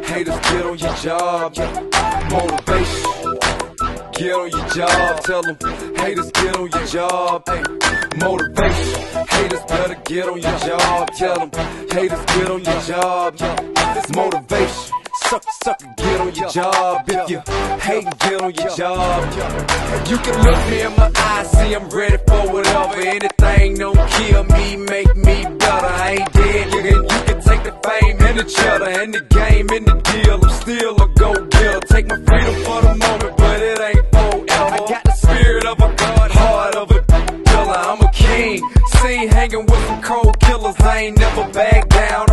Haters, get on your job. Motivation, get on your job. Tell them, haters, get on your job. Motivation, haters better get on your job. Tell them, haters, get on your job. It's motivation. Sucker, get on your job. If you hate, get on your job. You can look me in my eyes, see I'm ready for whatever. Anything don't kill me, make me better. I ain't dead, you can take the fame and the cheddar and the game and the deal. I'm still a go-getter. Take my freedom for the moment, but it ain't forever. I got the spirit of a god, heart of a killer. I'm a king, seen hanging with some cold killers. I ain't never back down.